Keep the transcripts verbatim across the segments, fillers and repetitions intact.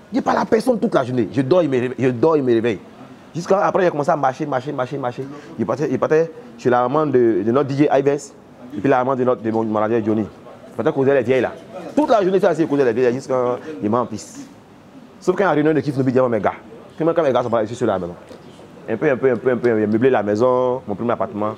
Je parle à personne toute la journée. Je dors, il me réveille. Je dors, il me réveille. Jusqu'à après, j'ai commencé à marcher, marcher, marcher, marcher. Il partait, il partait chez la maman de, de notre D J Ives et puis la maman de, notre, de mon manager Johnny. Il partait causer les vieilles là. Toute la journée, c'est assis causer les vieilles jusqu'à il m'a en piste. Sauf quand il y a une réunion de kiff, n'oublie pas mes gars. Quand mes gars sont pas ici sur la maison. Un peu, un peu, un peu, un peu. J'ai meublé la maison, mon premier appartement.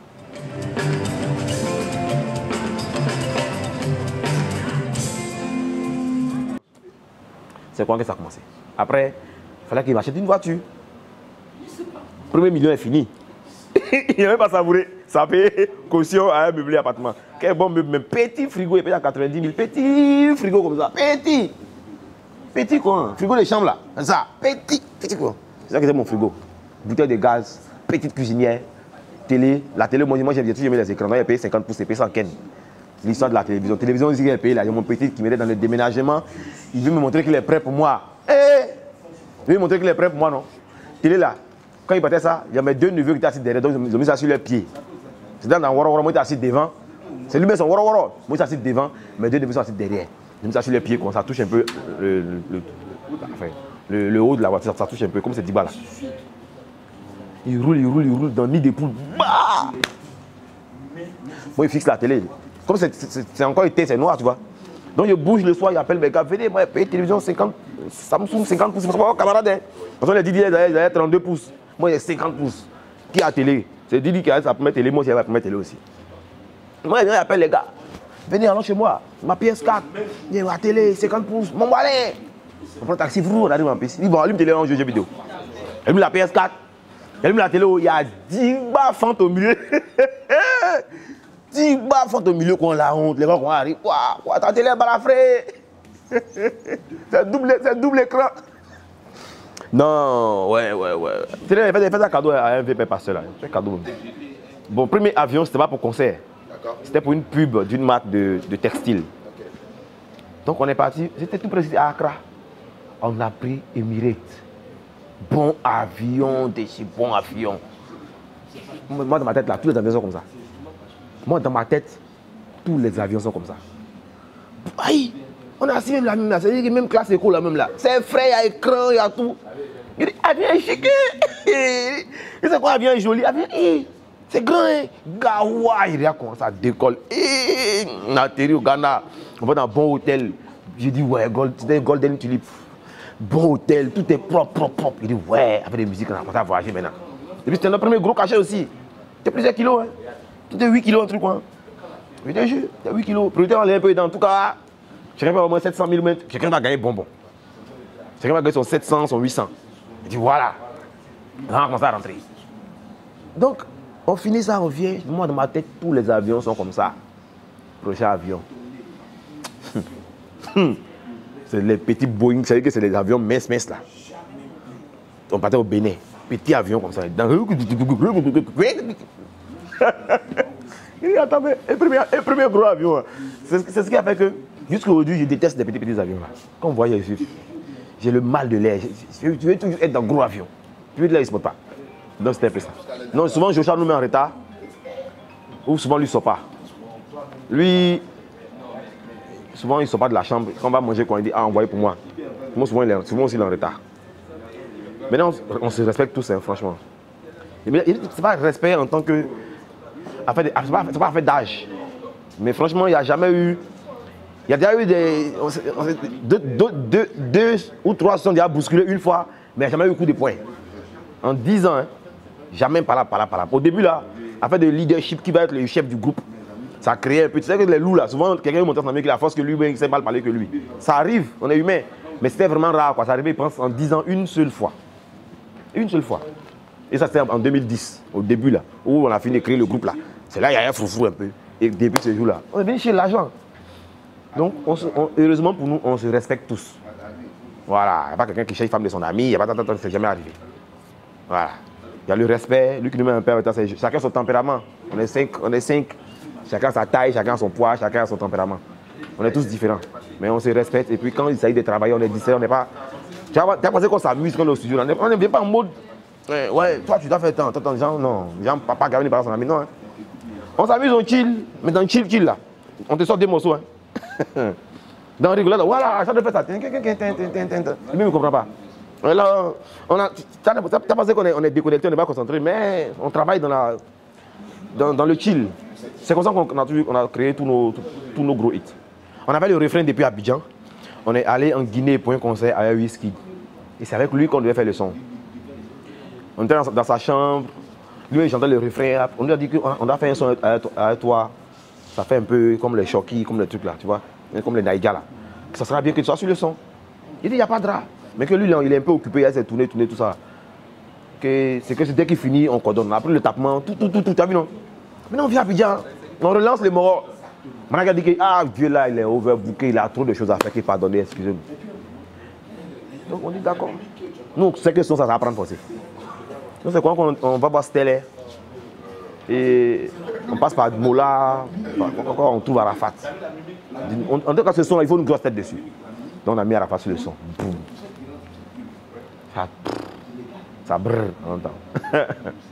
C'est quand que ça a commencé. Après, il fallait qu'il m'achète une voiture. Le premier million est fini. Il n'a même pas savouré. Ça paye caution à un meublé appartement. Quel bon meuble, même petit frigo, il paye à quatre-vingt-dix mille. Petit frigo comme ça. Petit. Petit quoi. Frigo de chambre là. C'est ça. Petit. Petit quoi. C'est ça que c'est mon frigo. Bouteille de gaz. Petite cuisinière. Télé. La télé, moi j'ai toujours aimé les écrans. Moi j'ai payé cinquante pouces, c'est payé sans ken. L'histoire de la télévision. Télévision aussi, il a payé là. Il y a mon petit qui m'aide dans le déménagement. Il veut me montrer qu'il est prêt pour moi. Eh! Il veut me montrer qu'il est prêt pour moi, non? Télé là. Quand il battait ça, il y a mes deux neveux qui étaient assis derrière, donc ils ont mis ça sur leurs pieds. C'était dans Woro Woro, moi j'étais assis devant. C'est lui-même son Woro Woro. Moi j'étais assis devant, mes deux neveux sont assis derrière. J'ai mis ça sur leurs pieds, ça touche un peu le, le, le, enfin, le, le haut de la voiture, ça touche un peu, comme c'est dix balles là. Il roule, il roule, il roule dans le nid des poules. Bah! Moi il fixe la télé. Comme c'est encore été, c'est noir, tu vois. Donc je bouge le soir, il appelle mes gars, venez, moi, paye télévision cinquante, Samsung cinquante pouces, c'est pas mon camarade. Hein. Parce que les Didi, ils avaient trente-deux pouces. Moi, j'ai cinquante pouces. Qui a télé? C'est Didi qui a sa première télé, moi aussi, j'ai ma première télé aussi. Moi, il appelle les gars, venez, allons chez moi, ma P S quatre, il y a ma télé, cinquante pouces, mon balai. On prend un taxi, vous, on arrive en P C. Il dit, bon, allume télé, on joue jeu vidéo. Allume la P S quatre, allume la télé, il y a dix baffes au milieu. dix baffes au milieu, qu'on la honte, les gens qu'on arrive, quoi, quoi, ta télé est balafrée. C'est double, double écran. Non, ouais, ouais, ouais. Il a fait un cadeau à un V P pasteur là. C'est un cadeau. Bon, premier avion, c'était pas pour concert. C'était pour une pub d'une marque de, de textile. Okay. Donc on est parti, c'était tout près à Accra. On a pris Emirates. Bon avion, des bons avions. Moi dans ma tête là, tous les avions sont comme ça. Moi dans ma tête, tous les avions sont comme ça. Aïe! On a assis même la même là, c'est-à-dire que même classe éco la même là. C'est frais, il y a écran, il y a tout. Il dit, avion est chic. Et c'est quoi, avion est joli? Avion, c'est grand, hein? Gawa, il regarde comment ça décolle. Et on a atterri au Ghana, on va dans un bon hôtel. J'ai dit, ouais, c'était Golden Tulip. Bon hôtel, tout est propre, propre, propre. Il dit, ouais, avec des musiques, on a commencé à voyager maintenant. Et puis c'était notre premier gros cachet aussi. C'était plusieurs kilos, hein? C'était huit kilos, un truc, quoi. Je te jure, c'était huit kilos. Priorité, on allait un peu dans tout cas. Chacun va avoir au moins sept cent mille mètres. Chacun va gagner bonbon. Chacun va gagner son sept cents, son huit cents. Il dit voilà. On a commencé à rentrer. Donc, on finit ça, on vient. Moi, dans ma tête, tous les avions sont comme ça. Prochain avion. C'est les petits Boeing. Vous savez que c'est les avions minces, minces là. On partait au Bénin. Petit avion comme ça. Il dit, attendez, un premier, un premier gros avion. C'est ce qui a fait que, jusqu'à aujourd'hui, je déteste les petits, petits avions là. Comme vous voyez ici, j'ai le mal de l'air. Je veux toujours être dans un gros avion. Puis là, il ne se porte pas. Donc c'était un peu ça. Non, souvent, Joshua nous met en retard. Ou souvent, lui ne sort pas. Lui, souvent, il ne sort pas de la chambre. Quand on va manger, quand il dit, ah, envoyez pour moi. Moi, souvent, il est, souvent aussi, il est en retard. Maintenant, on, on se respecte tous, hein, franchement. Ce n'est pas respect en tant que. Ce n'est pas, pas fait d'âge. Mais franchement, il n'y a jamais eu. Il y a déjà eu des. On s'est, on s'est, deux, deux, deux, deux ou trois se sont déjà bousculés une fois, mais il n'y a jamais eu coup de poing. En dix ans, hein, jamais par là, par là, par là. Au début, là, affaire de leadership, qui va être le chef du groupe, ça a créé un peu. Tu sais que les loups, là, souvent, quelqu'un lui montre son ami qui a la force que lui, mais il sait mal parler que lui. Ça arrive, on est humain. Mais c'était vraiment rare, quoi. Ça arrivait, je pense, en dix ans, une seule fois. Une seule fois. Et ça, c'était en deux mille dix, au début, là, où on a fini de créer le groupe, là. C'est là, il y a un foufou un peu. Et depuis ce jour-là, on est venu chez l'agent. Donc, on se, on, heureusement pour nous, on se respecte tous. Voilà. Il n'y a pas quelqu'un qui cherche femme de son ami, il n'y a pas tant, tant, tant, c'est jamais arrivé. Voilà. Il y a le respect, lui qui nous met un peu en retard, c'est chacun son tempérament. On est cinq, on est cinq. Chacun sa taille, chacun son poids, chacun son tempérament. On est tous différents. Mais on se respecte. Et puis quand il s'agit de travailler, on est distrait, on n'est pas. Tu as, tu as pensé qu'on s'amuse quand on est au studio. On ne vient pas en mode. Ouais, ouais, toi tu dois faire tant, tant, tant, gens, non. Les gens, papa, Gavin, par son ami, non. Hein. On s'amuse, on chill. Mais dans chill, chill là. On te sort des morceaux. Hein. Dans rigolade, voilà, ça doit faire ça. Lui, il ne comprend pas. Là, on a, t'as pensé qu'on est, on est déconnecté, on n'est pas concentré, mais on travaille dans, la, dans, dans le chill. C'est comme ça qu'on a, on a créé tous nos, tous, tous nos gros hits. On avait le refrain depuis Abidjan. On est allé en Guinée pour un concert avec Wizkid. Et c'est avec lui qu'on devait faire le son. On était dans, dans sa chambre. Lui, il chantait le refrain. On lui a dit qu'on doit faire un son avec toi. Ça fait un peu comme les Shoki, comme les trucs là, tu vois. Comme les Naïga là. Ça sera bien que tu sois sur le son. Il dit, il n'y a pas de drap. Mais que lui, il est un peu occupé, il a ses tournées, tournées, tout ça. C'est que dès qu'il finit, on coordonne. Après le tapement, tout, tout, tout, tout, tu as vu non? Maintenant, on vient à Abidjan, on relance les morts. Managa dit que, ah, Dieu là, il est overbooké, il a trop de choses à faire qu'il pardonne, excusez-nous. Donc on dit d'accord. Nous, c'est que ça, ça va prendre forcé. Donc c'est quoi qu'on on va voir Stella. Et on passe par Mola, encore on trouve Arafat. En tout cas, ce son là, il faut une grosse tête dessus. Donc on a mis Arafat sur le son. Boum. Ça, ça brrr, on entend.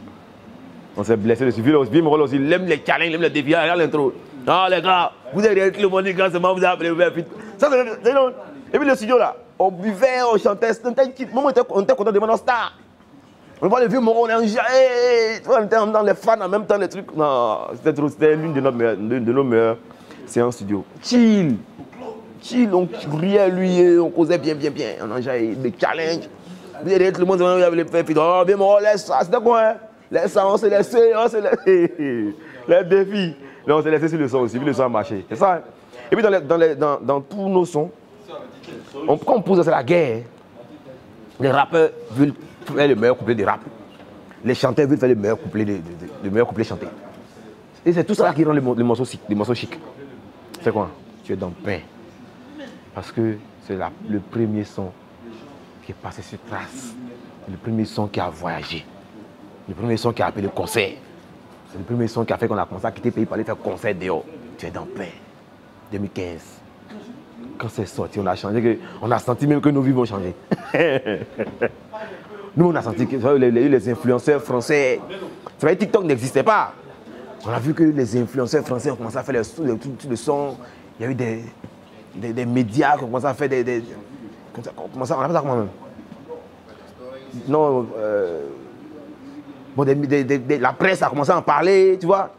On s'est blessé dessus. Vieux Morol aussi, il aime les challenges, il aime les défis. Regarde l'intro. Non, les gars, vous avez réussi le monde quand seulement vous avez appelé, vous avez fait. Ça, c'est long. Et puis le studio là, on buvait, on chantait. On était content de demander star. On voit les vieux Morol, on est en jaillet. On était dans les fans en même temps, les trucs. Non, c'était l'une de, de nos meilleures séances studio. Chill. Chill, on riait lui, on causait bien, bien, bien. On a jaillit des challenges. Vous avez le monde, vous avez fait. Oh, bien Morol, laisse ça. C'était quoi, hein? Laisse ça, on s'est laissé, on s'est laissé. Les défis. Là, on s'est laissé sur le son aussi, puis le son a marché. C'est ça. Hein? Et puis dans, les, dans, les, dans, dans tous nos sons, on, quand on pose, c'est la guerre. Les rappeurs veulent faire le meilleur couplet de rap. Les chanteurs veulent faire le meilleur couplet, de, de, de, le meilleur couplet chanté. Et c'est tout ça qui rend les, les morceaux chic. Les morceaux chic. C'est quoi? Tu es dans le pain. Parce que c'est le premier son qui est passé sur trace. Le premier son qui a voyagé. Le premier son qui a appelé le concert. C'est le premier son qui a fait qu'on a commencé à quitter le pays pour aller faire concert dehors. Tu es dans paix. deux mille quinze. Quand c'est sorti, on a changé. On a senti même que nos vies vont changer. Nous, on a senti que les, les, les influenceurs français. C'est vrai, TikTok n'existait pas. On a vu que les influenceurs français ont commencé à faire les, les, tout, tout le son. Il y a eu des, des, des médias qui ont commencé à faire des. des on, commencé, on appelle ça comment même? Non. Euh, Bon, des, des, des, des, la presse a commencé à en parler, tu vois.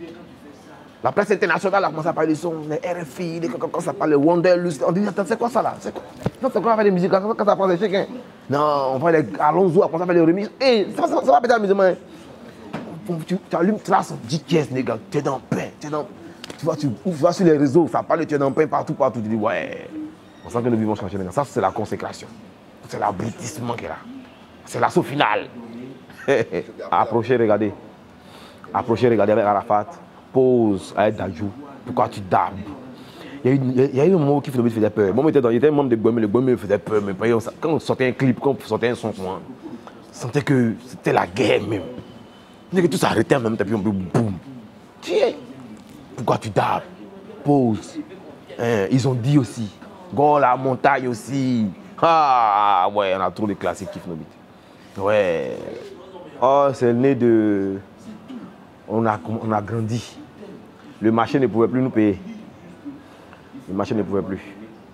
La presse internationale a commencé à parler de son, les R F I, les, quand ça parle de Wonderlust. On dit, attends, c'est quoi ça là? C'est quoi? Non, c'est quoi on va faire des musiques quand, quand ça parle de chacun? Non, on va les Alonso, a commencé à faire des remixes. Et ça, ça, ça va péter l'amusement. Tu, tu allumes trace, dix pièces, les gars, tu es dans le pain. Tu es dans, tu vois, tu, tu vas sur les réseaux, ça parle de tu es dans le pain partout, partout. Tu dis, ouais, on sent que nos vies vont changer maintenant. Ça, c'est la consécration. C'est l'abrutissement qui est là. C'est l'assaut final. Approchez, regardez. Approchez, regardez avec Arafat. Pause avec Dajou. Pourquoi tu dabs? Il y a eu, il y a eu un moment qui faisait peur. Moi, il était un membre de Guamé. Le Guamé me faisait peur. Mais quand on sortait un clip, quand on sortait un son, on sentait que c'était la guerre même. On que tout s'arrêtait en même temps. Puis on peut boum. Tiens. Pourquoi tu dabs? Pause. Hein, ils ont dit aussi. Go la montagne aussi. Ah ouais, on a trop de classiques qui font. Ouais. Oh, c'est le nez de... On a, on a grandi. Le marché ne pouvait plus nous payer. Le marché ne pouvait plus.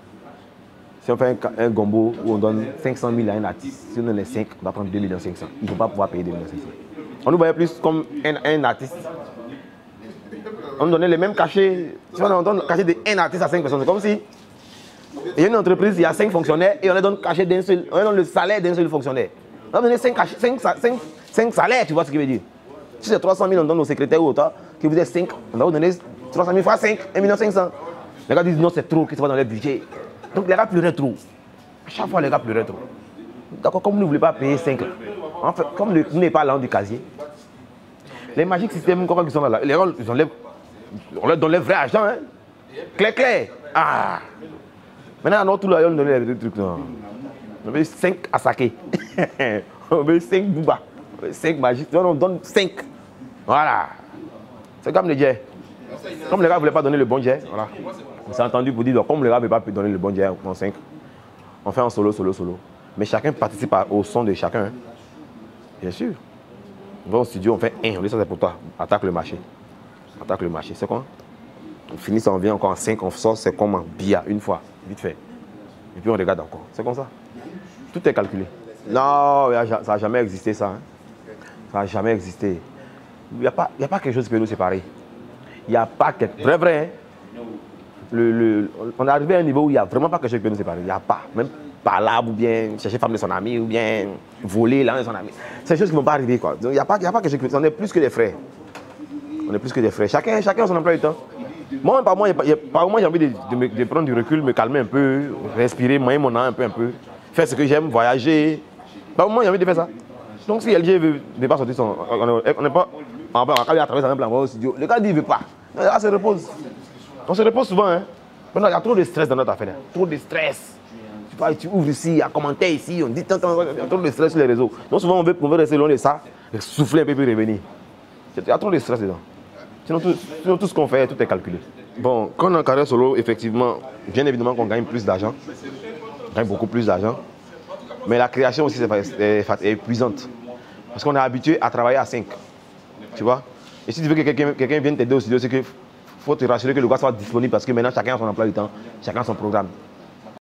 Si on fait un, un gombo où on donne cinq cent mille à un artiste, si on donne les cinq, on va prendre deux millions cinq cents. Il ne faut pas pouvoir payer deux millions cinq cents. On nous voyait plus comme un, un artiste. On nous donnait les mêmes cachets. Si on donne le cachet d'un artiste à cinq personnes, c'est comme si... Il y a une entreprise, il y a cinq fonctionnaires et on leur donne le cachet d'un seul... On leur donne le salaire d'un seul fonctionnaire. On va donner cinq salaires, tu vois ce qu'il veut dire. Si c'est trois cent mille, on donne aux secrétaires ou autant, que vous êtes cinq, on va vous donner trois cent mille fois cinq, un million cinq cents. Les gars disent non, c'est trop, que ça va dans leur budget. Donc les gars pleuraient trop. À chaque fois, les gars pleuraient trop. D'accord, comme vous ne voulez pas payer cinq, en fait, comme vous n'êtes pas là du casier, les magiques systèmes, quand ils sont là, les gens, ils enlèvent, on leur donne le vrai argent, hein. Clair, clair. Ah. Maintenant, non, tout le monde donne les trucs. Non. On veut cinq à saquer. On veut cinq bouba. cinq magiques. On donne cinq. Voilà. C'est comme le jet. Comme les gars ne voulaient pas donner le bon jet, voilà. On s'est entendu pour dire, donc, comme les gars ne veulent pas donner le bon jet en cinq, on fait un solo, solo, solo. Mais chacun participe au son de chacun. Hein. Bien sûr. On va au studio, on fait un. On dit ça, c'est pour toi. Attaque le marché. Attaque le marché. C'est quoi? On finit, ça, on vient encore en cinq, on sort, c'est comme un billard, une fois, vite fait. Et puis on regarde encore. C'est comme ça. Tout est calculé. Non, ça n'a jamais existé, ça. Hein. Ça n'a jamais existé. Il n'y a, a pas quelque chose qui peut nous séparer. Il n'y a pas quelque... Vrai, vrai, hein. Le, le, on est arrivé à un niveau où il n'y a vraiment pas quelque chose qui peut nous séparer. Il n'y a pas. Même parlable ou bien chercher femme de son ami ou bien voler l'âme de son ami. C'est des choses qui ne vont pas arriver, quoi. Donc il n'y a pas, il y a pas quelque chose qui... On est plus que des frères. On est plus que des frères. Chacun, chacun a son emploi du temps. Moi, par moi, par moi j'ai envie de, de, me, de prendre du recul, me calmer un peu, respirer, moyen mon âme un peu, un peu, faire ce que j'aime, voyager. Par moi, j'ai envie de faire ça. Donc si L G veut ne pas sortir son... On n'est pas... On va à travers un plan au studio. Le gars dit il ne veut pas. Là, se repose. On se repose souvent. Hein. Maintenant, il y a trop de stress dans notre affaire. Hein. Trop de stress. Tu, vois, tu ouvres ici, il y a commentaire ici, on dit tant, tant, il y a trop de stress sur les réseaux. Donc souvent, on veut, on veut rester loin de ça, souffler un peu puis revenir. Il y a trop de stress dedans. Sinon tout, sinon, tout ce qu'on fait, tout est calculé. Bon, quand on est en carrière solo, effectivement, bien évidemment qu'on gagne plus d'argent. On gagne beaucoup plus d'argent. Mais la création aussi, c'est épuisante. Parce qu'on est habitué à travailler à cinq. Tu vois? Et si tu veux que quelqu'un quelqu'un vienne t'aider au studio, c'est qu'il faut te rassurer que le gars soit disponible parce que maintenant, chacun a son emploi du temps, chacun a son programme.